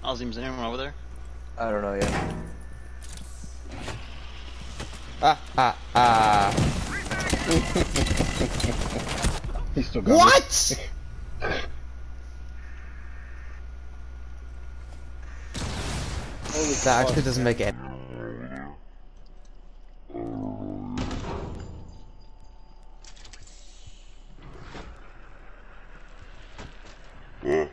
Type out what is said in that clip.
Ozzy's anyone over there? I don't know yet. He's still got What? That actually doesn't make it. Yeah.